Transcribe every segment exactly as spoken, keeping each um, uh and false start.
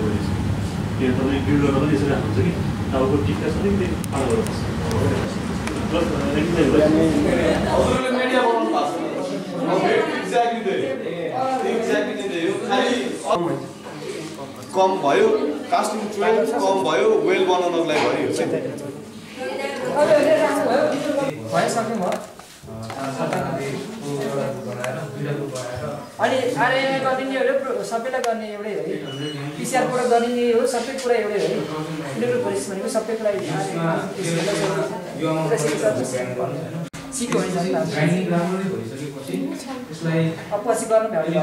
गरेछ त्यो तपाईँ बिल्ड गर्न पनि यसरी हाल्नुहुन्छ कि टाउको टिक्का छ नि त्यो पार गर्नुपर्छ प्लस मिडिया बनाउनु भएको छ एक्ज्याक्टली त्यही हो खालि कम भयो कास्टिङ ट्रेन कम भयो वेल बनाउनको लागि भयो चाहिँ अनि आरएनए गरिने हो सबैलाई गर्ने एउटै हो पिसिआर कुरा गरिने हो सबै कुरा एउटै हो इन्डोर परीक्षा भनेको सबैको लागि सिक्यो भने अब पछि गर्नु भ्याउने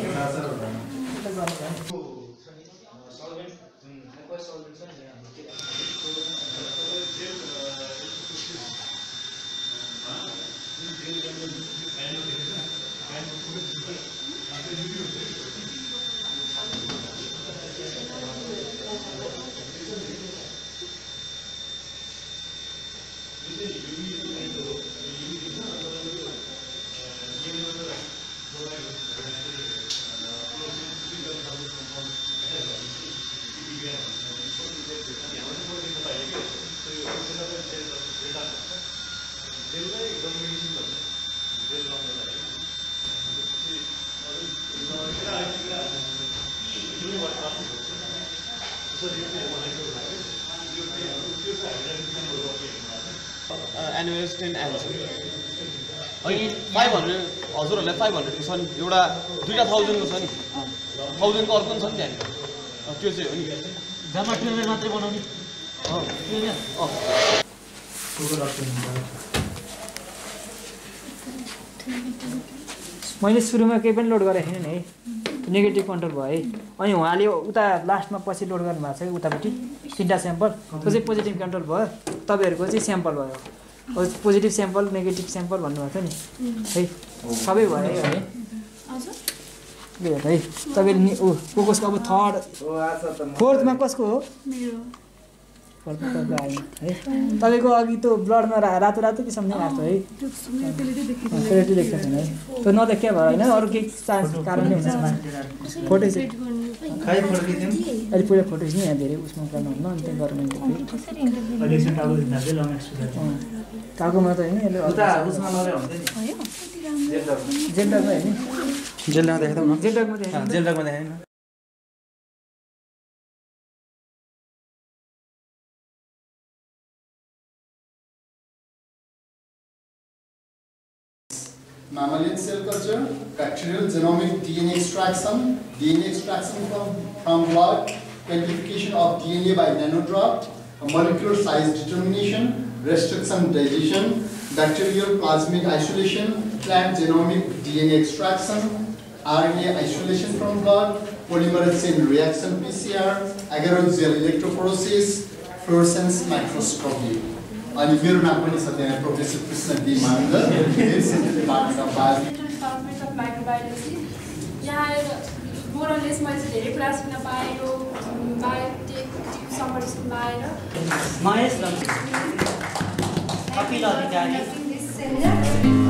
एनुअल टेन एन्सर अनि फाइभ हन्ड्रेड हजुरहरूलाई फाइभ हन्ड्रेडको छ नि एउटा दुईवटा थाउजन्डको छ नि थाउजन्डको अर्को पनि छ नि त्यहाँनिर त्यो चाहिँ हो नि जम्मा टु हन्ड्रेड मात्रै बनाउने मैले सुरुमा केही पनि लोड गरेको थिएन नि है नेगेटिभ कन्ट्रोल भयो है अनि उहाँले उता लास्टमा पछि लोड गर्नुभएको छ उतापट्टि तिनवटा स्याम्पल त्यो चाहिँ पोजिटिभ कन्ट्रोल भयो तपाईँहरूको चाहिँ स्याम्पल भयो पोजिटिभ स्याम्पल नेगेटिभ स्याम्पल भन्नुभएको थियो नि है सबै भयो है है तपाईँले ऊ को कसको अब थर्ड फोर्थमा कसको हो फोर्थमा तपाईँको आयो है तपाईँको अघि त्यो ब्लडमा रातो रातो कि सम्झिङ आएको है क्लियरिटी देख्छ है त्यो नदेख्या भयो होइन अरू केही चान्स कारणले हुन्छ फोटो चाहिँ अहिले पुरै फोटो चाहिँ यहाँ धेरै उसमा गर्नुहुन्न अनि त्यहाँ गर्नु टाउकोमा त होइन जेलडकमा होइन जेलडकमा देखाउँदा जेलडकमा देखाएन जेलडकमा देखाएन Mammalian cell culture, bacterial genomic D N A extraction, D N A extraction from, from blood, quantification of D N A by nanodrop, molecular size determination, restriction digestion, bacterial plasmid isolation, plant genomic D N A extraction, R N A isolation from blood, polymerase chain reaction P C R, agarose electrophoresis, fluorescence microscopy. And मेरो नाम पनि छ त्यहाँ professor Krishna D Manandhar department of biology department of microbiology यहाँ मोरलेस मैले धेरै class गर्न पाएँ बायोटेक समर स्कुलमा आएर महेश कपिल अधिकारी